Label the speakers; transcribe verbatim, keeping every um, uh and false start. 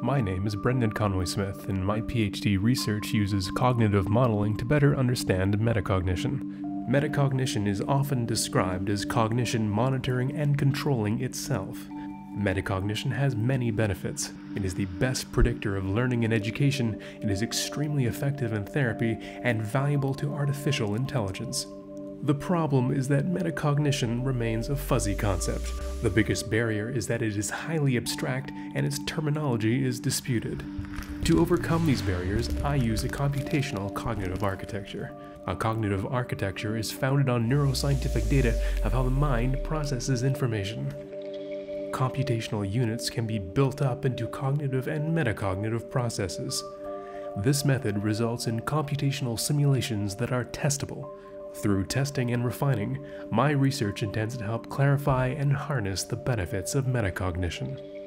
Speaker 1: My name is Brendan Conway-Smith, and my PhD research uses cognitive modeling to better understand metacognition. Metacognition is often described as cognition monitoring and controlling itself. Metacognition has many benefits. It is the best predictor of learning and education, it is extremely effective in therapy, and valuable to artificial intelligence. The problem is that metacognition remains a fuzzy concept. The biggest barrier is that it is highly abstract and its terminology is disputed. To overcome these barriers, I use a computational cognitive architecture. A cognitive architecture is founded on neuroscientific data of how the mind processes information. Computational units can be built up into cognitive and metacognitive processes. This method results in computational simulations that are testable. Through testing and refining, my research intends to help clarify and harness the benefits of metacognition.